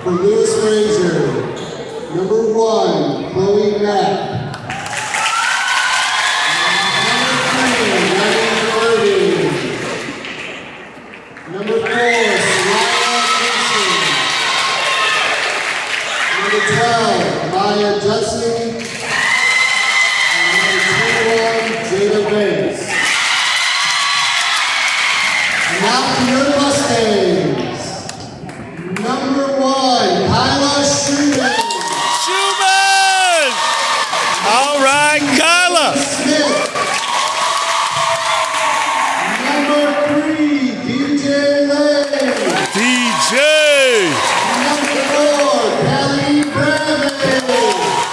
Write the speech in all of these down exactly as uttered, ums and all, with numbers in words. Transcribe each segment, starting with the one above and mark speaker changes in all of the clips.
Speaker 1: For Louis Frasier, number one, Chloe Mack. Number four, Soraya Kingston. Number twelve, Maya Judson. And number twenty-one, Jada Banks. And now for your Mustangs. Number one, Kyla Schumann.
Speaker 2: Schumann! All right, Kyla.
Speaker 1: Smith. Number three, D J Lane.
Speaker 2: D J.
Speaker 1: Number four, Kelly Bradley.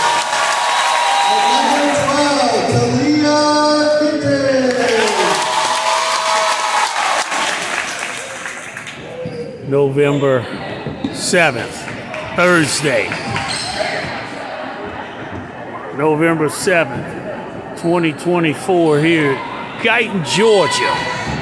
Speaker 1: And number twelve, Talia Vintage.
Speaker 2: November seventh, Thursday. November seventh, twenty twenty-four here at Guyton, Georgia.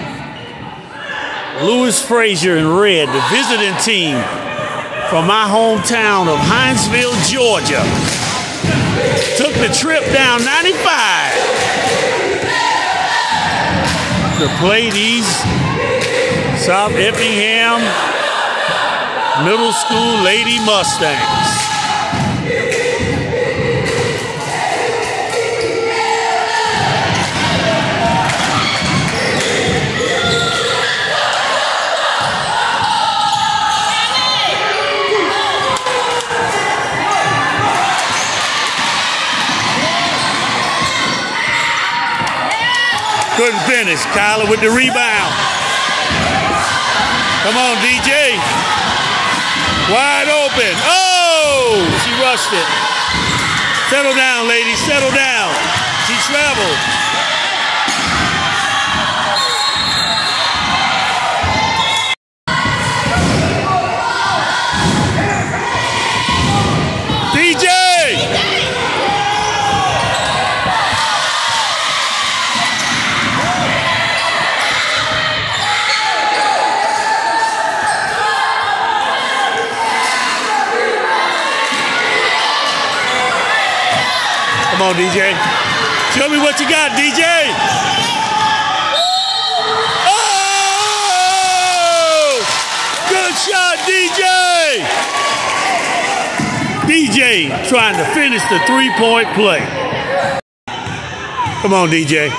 Speaker 2: Louis Frasier in red, the visiting team from my hometown of Hinesville, Georgia. Took the trip down ninety-five to play these South Effingham Middle School Lady Mustangs. Couldn't finish. Kyla with the rebound. Come on, D J. Wide open. Oh! She rushed it. Settle down, ladies. Settle down. She traveled. D J! Come on, D J. Show me what you got, D J. Oh! Good shot, D J. D J trying to finish the three-point play. Come on, D J.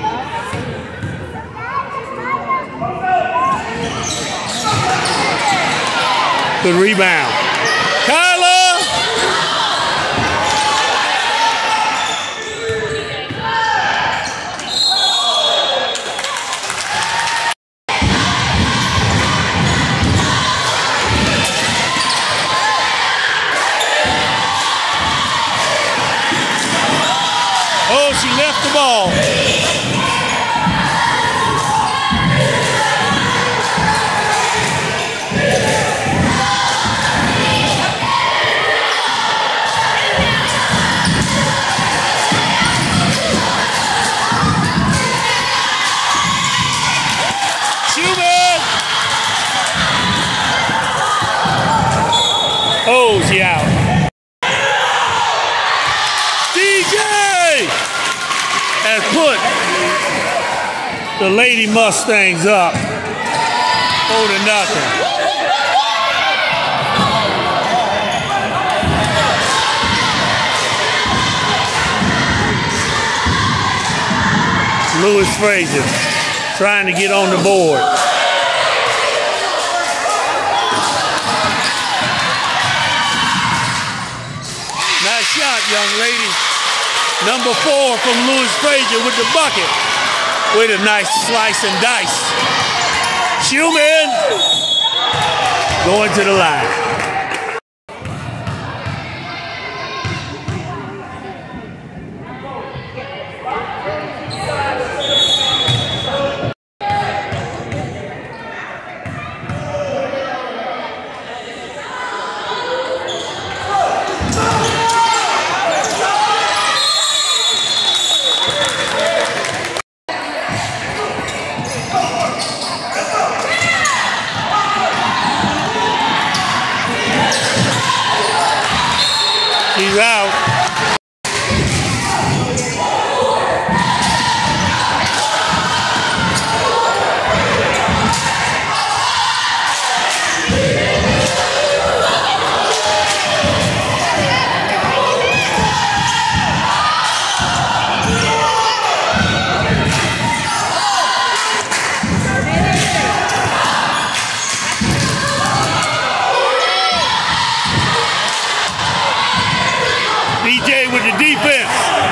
Speaker 2: Good rebound. Kyla! Oh, she left the ball. Schumann! Oh, she out. D J! Has put the Lady Mustangs up four to nothing. Louis Frasier trying to get on the board. Nice shot, young lady. Number four from Louis Frasier with the bucket. With a nice slice and dice. Schumann going to the line. He's out. D J with the defense.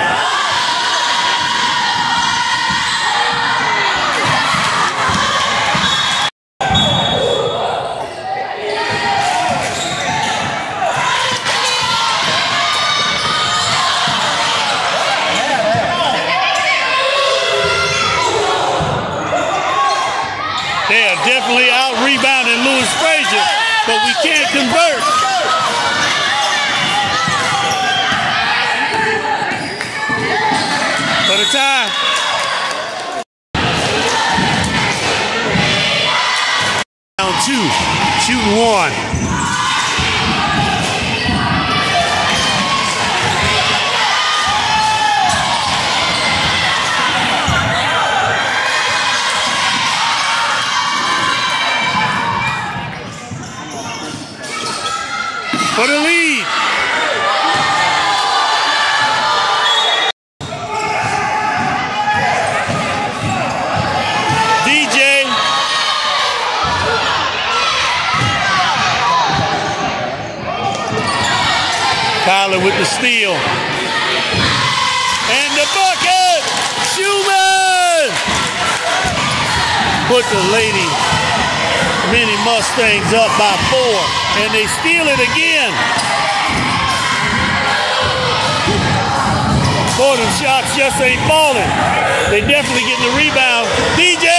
Speaker 2: They are definitely out rebounding Louis Frasier, but we can't convert. For the time. Down two, shooting one. For the lead. D J. Kyler with the steal. And the bucket! Schumann! Put the Lady Mini Mustangs up by four. And they steal it again. Boy, them shots just ain't falling. They definitely getting the rebound. D J!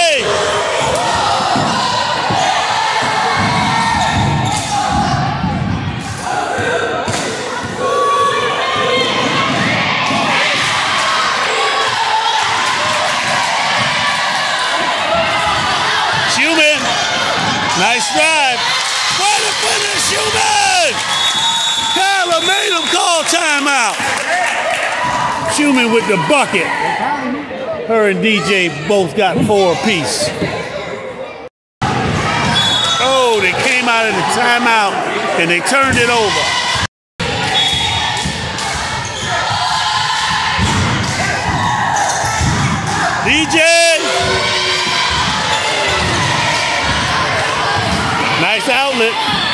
Speaker 2: Schumann! Nice drive. What a finish, Schumann! Kyler made him call timeout. Schumann with the bucket. Her and D J both got four apiece. Oh, they came out of the timeout and they turned it over. D J! Nice outlet.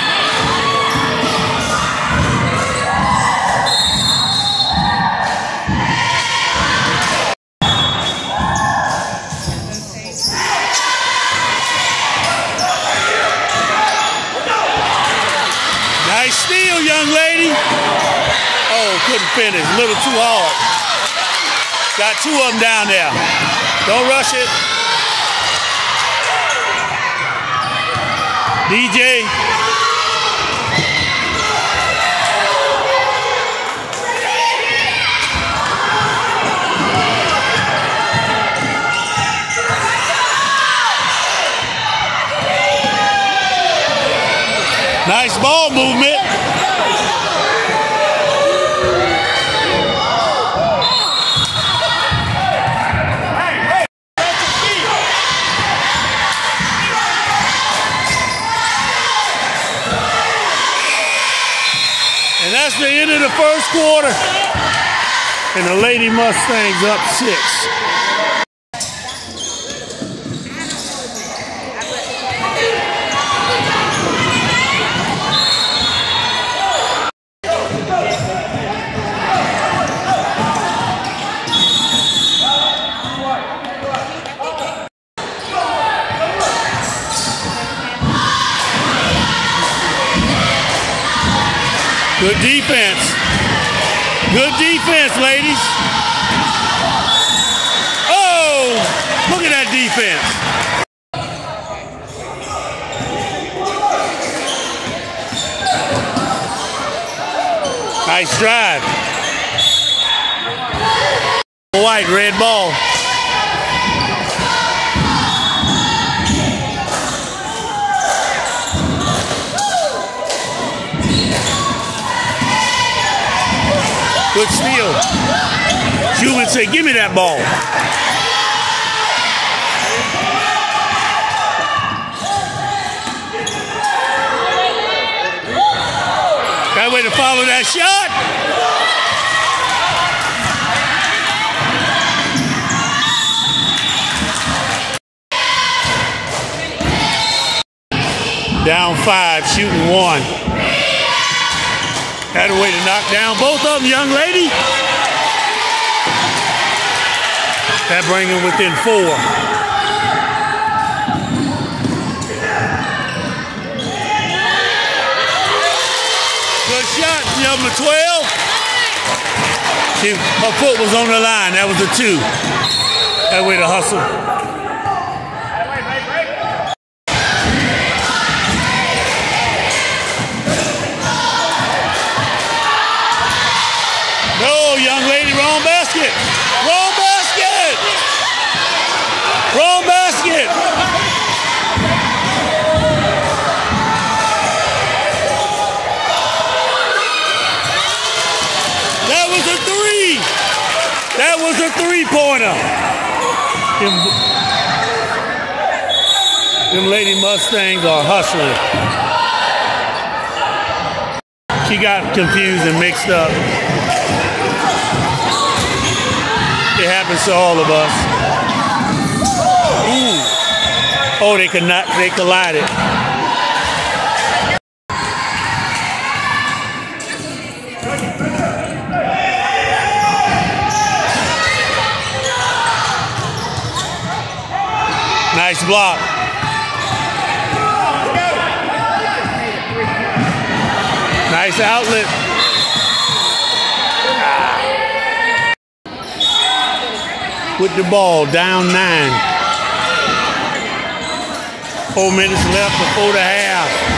Speaker 2: Nice steal, young lady. Oh, couldn't finish. A little too hard. Got two of them down there. Don't rush it. D J. Nice ball movement. And that's the end of the first quarter. And the Lady Mustangs up six. Good defense. Good defense, ladies. Oh, look at that defense. Nice drive. White, red ball. Good steal. Schumann said, give me that ball. Got a way to follow that shot. Down five, shooting one. Got a way to knock down both of them, young lady. That brings them within four. Good shot, number twelve. See, her foot was on the line. That was a two. That way to hustle. No, young lady, wrong basket. Wrong basket. Wrong basket. That was a three. That was a three-pointer. Them, them Lady Mustangs are hustling. She got confused and mixed up. It happens to all of us. Ooh. Oh, they could not, they collided. Nice block. Nice outlet. With the ball, down nine. Four minutes left before the half.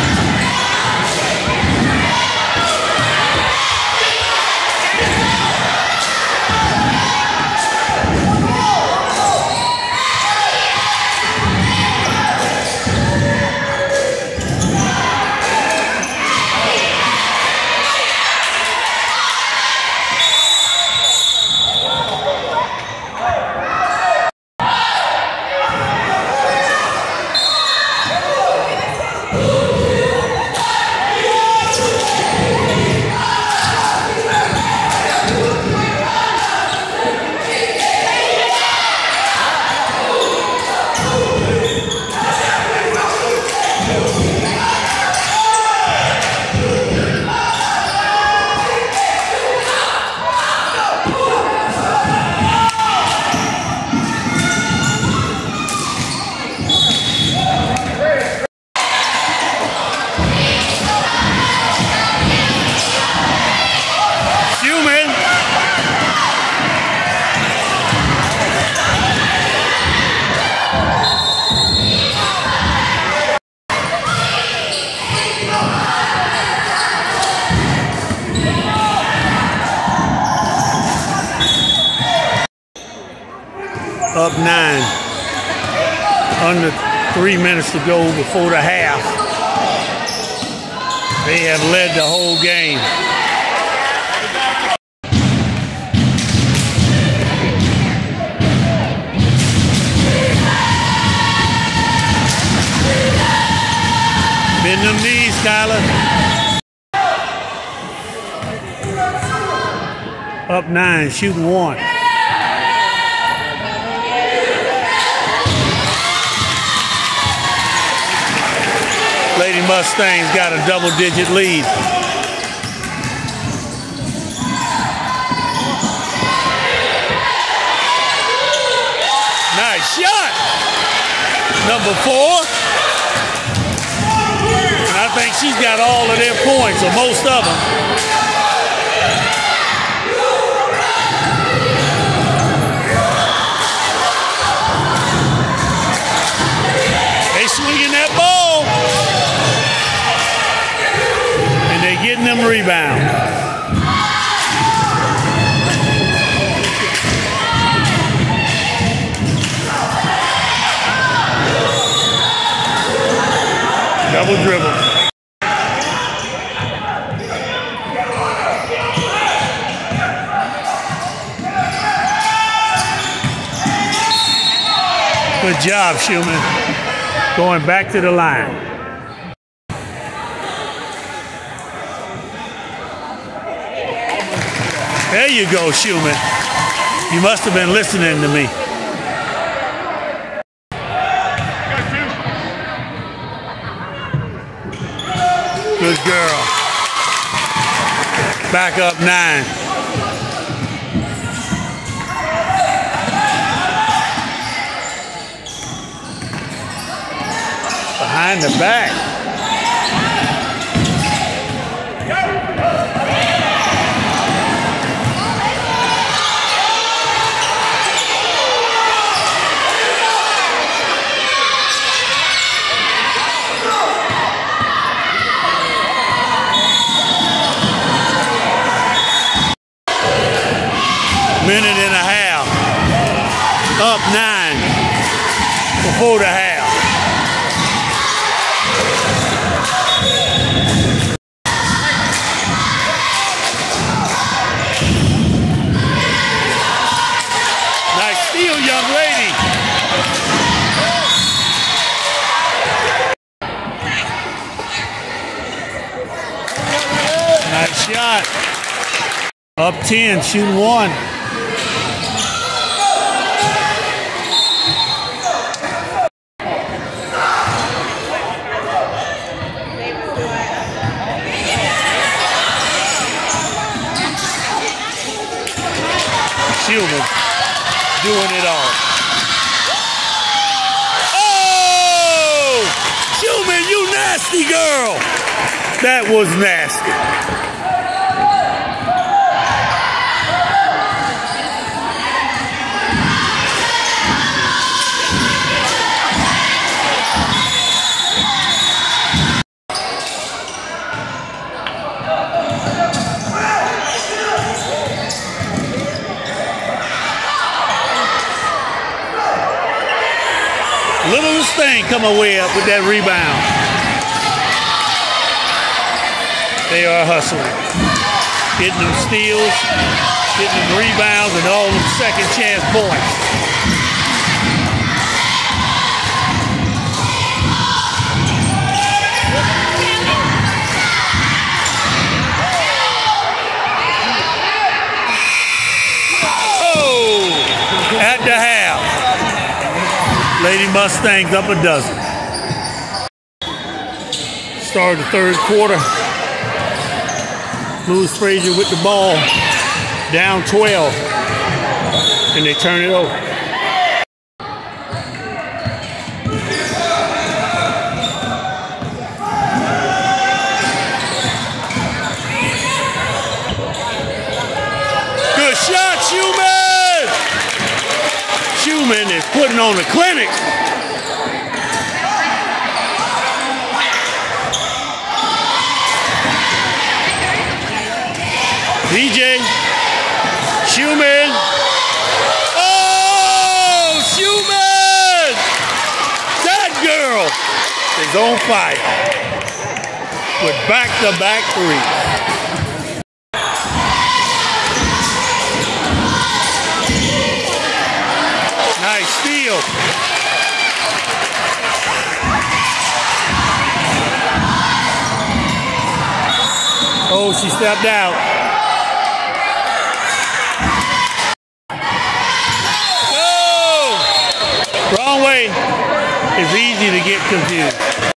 Speaker 2: Up nine. Under three minutes to go before the half. They have led the whole game. Bend them knees, Kyler. Up nine, shooting one. Lady Mustangs got a double-digit lead. Nice shot. Number four. And I think she's got all of their points, or most of them. They swinging that ball. Getting them rebounds. Double dribble. Good job, Schumann. Going back to the line. There you go, Schumann. You must have been listening to me. Good girl. Back up nine. Behind the back. Minute and a half. Up nine before the half. Nice steal, young lady. Nice shot. Up ten, shooting one. Schumann doing it all. Oh! Schumann, you nasty girl! That was nasty. Littlest thing come away up with that rebound. They are hustling. Getting them steals, getting them rebounds, and all them second chance points. Oh! At the half. Lady Mustangs up a dozen. Start of the third quarter. Louis Frasier with the ball. Down twelve. And they turn it over. Good shot, Schumann! Schumann is putting on a clinic. D J, Schumann. Oh, Schumann! That girl is on fire with back-to-back threes. Nice steal. Oh, she stepped out. Wrong way. It's easy to get confused.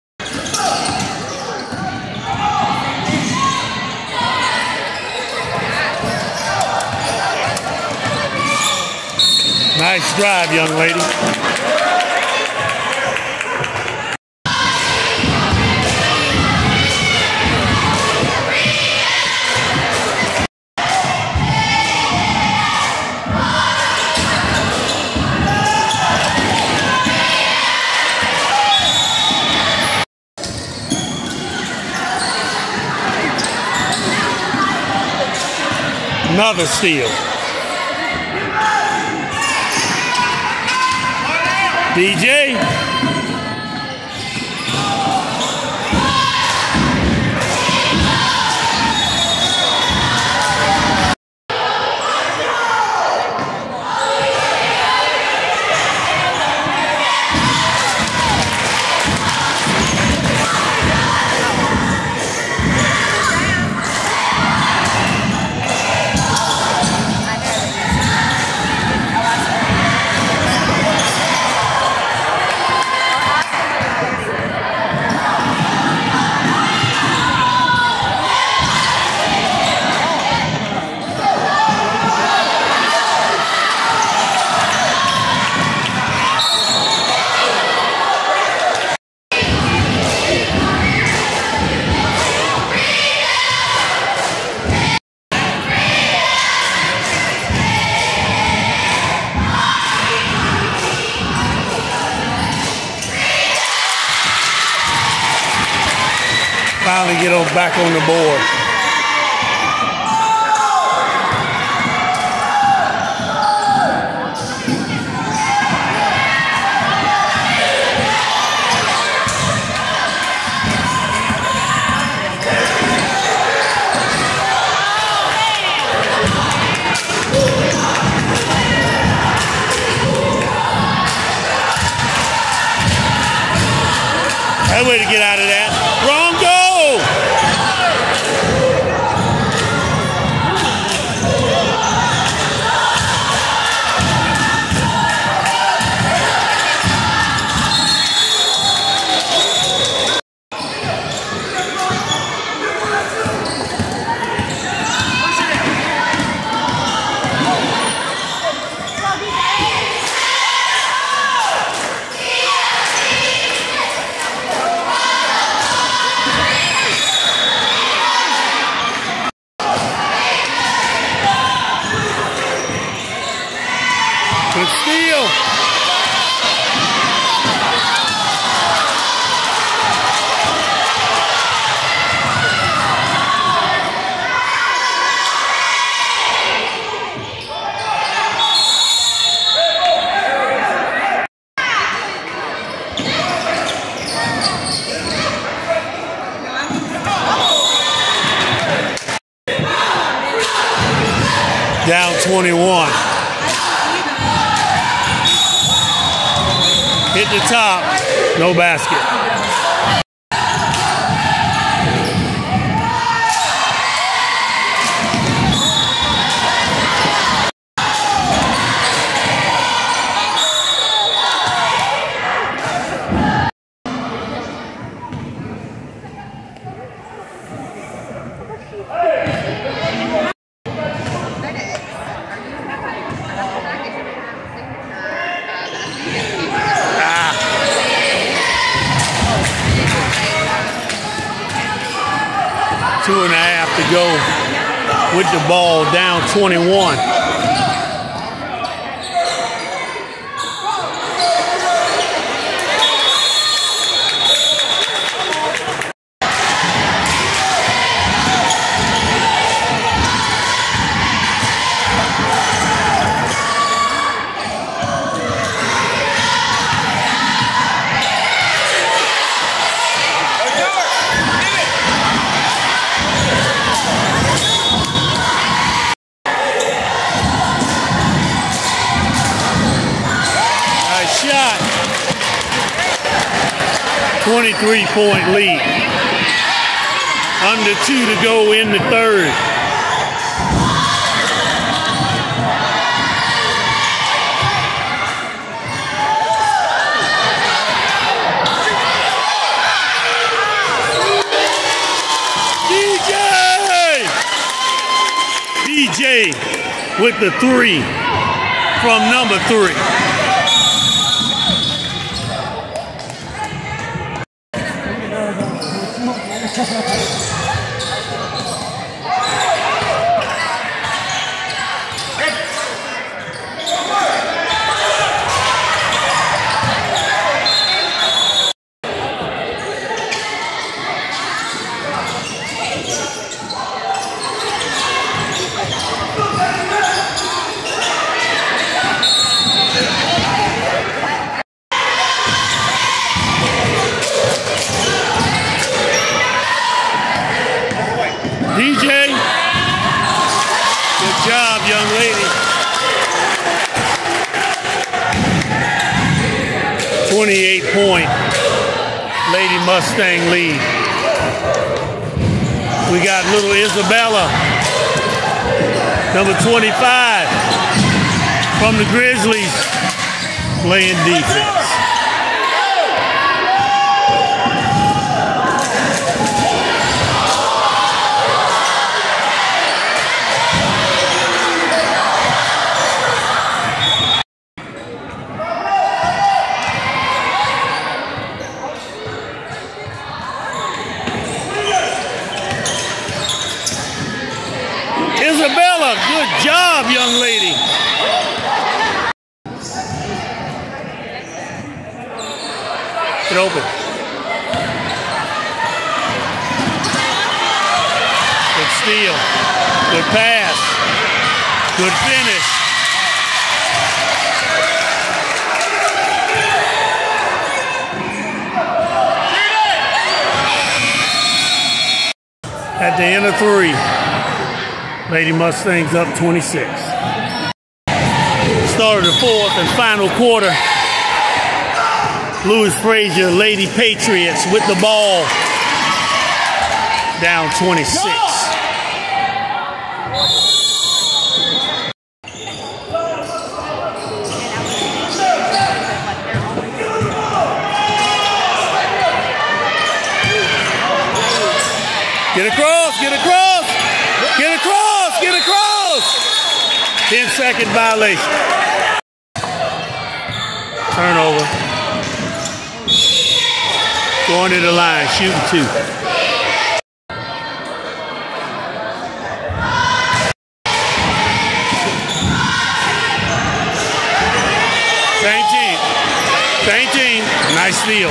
Speaker 2: Nice drive, young lady. Another steal. D J. Balls back on the board. That way to get out of that. Wrong goal! Good steal. Down twenty-one. Hit the top, no basket. Two and a half to go with the ball, down twenty-one. Shot. twenty-three point lead. Under two to go in the third. D J! D J with the three from number three. D J, good job, young lady. twenty-eight point Lady Mustang lead. We got little Isabella, number twenty-five, from the Grizzlies, playing defense. Isabella, good job, young lady. Get open. steal. Good pass. Good finish. At the end of three, Lady Mustangs up twenty-six. Start of the fourth and final quarter. Louis Frasier, Lady Patriots with the ball. Down twenty-six. Get across, get across, get across, get across. ten second violation. Turnover. Going to the line, shooting two. Same team. Same team. Nice steal.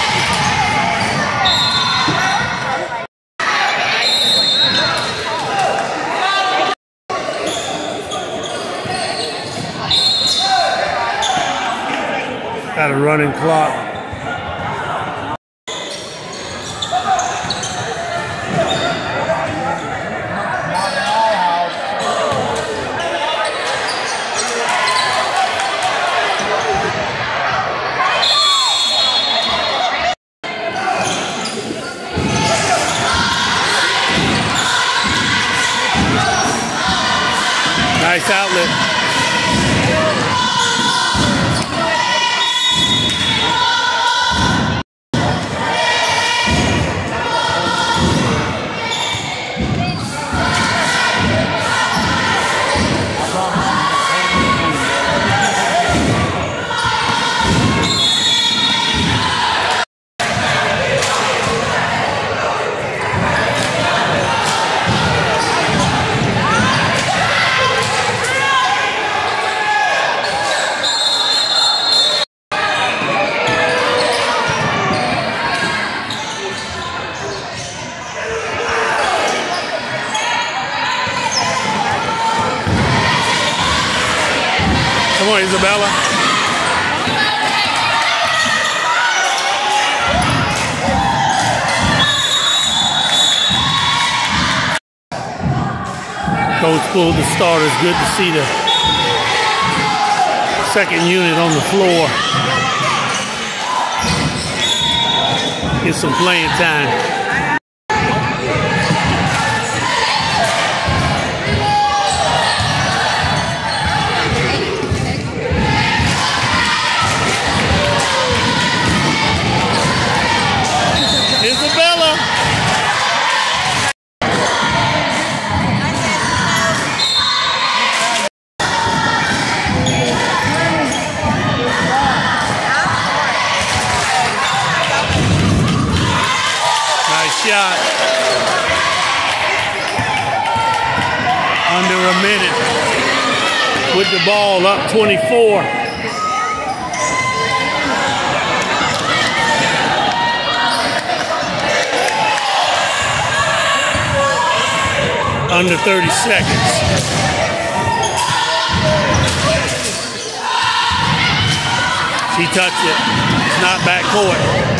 Speaker 2: Got a running clock. Nice outlet. Come on, Isabella. Coach pulled the starters. Good to see the second unit on the floor. Get some playing time. Isabella. Nice shot. Under a minute with the ball, up twenty-four. Under thirty seconds. She touched it. It's not back court.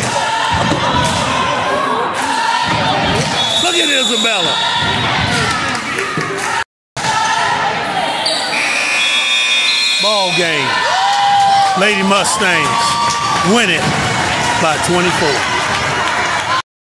Speaker 2: Look at Isabella. Ball game. Lady Mustangs win it by twenty-four.